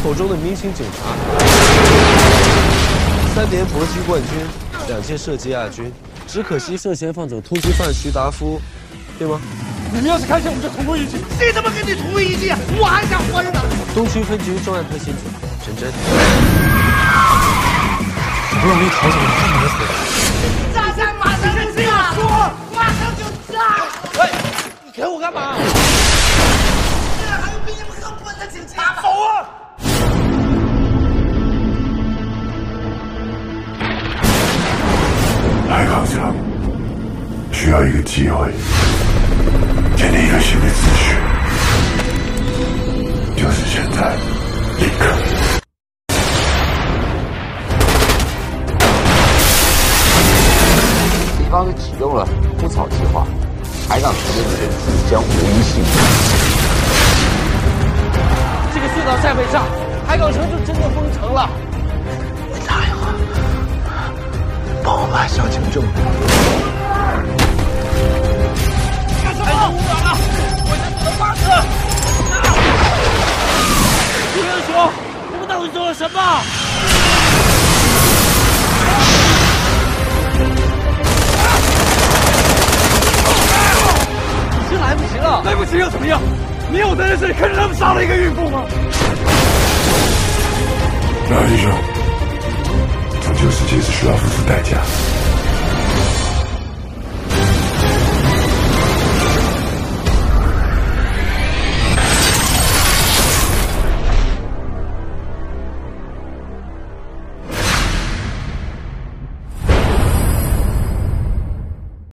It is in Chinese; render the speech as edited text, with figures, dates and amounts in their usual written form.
口中的明星警察，3年搏击冠军，2届射击亚军，只可惜涉嫌放走通缉犯徐达夫，对吗？ 你们要是开枪，我们就同归于尽。 谁他妈跟你同归于尽啊？我还想活着呢！ 东区分局重案特刑组陈真， 好不容易逃走了，还没回来。 炸弹马上就炸！马上就炸！ 喂，你啃我干嘛？ 这还有比你们更笨的警察吗？ 走啊！ 海港城需要一个机会，建立一个新的秩序，就是现在，立刻。 警方是启动了铺草计划，海港城的人质将无一幸免。 这个隧道再被炸，海港城就真的封城了。 你打电话帮我把详情证明。 干什么？5秒了，我先只能发射。吴英雄，我们到底做了什么？ 已经来不及了， 来不及又怎么样？你有在这里看着他们杀了一个孕妇吗？ 老弟兄，拯救世界是需要付出代价。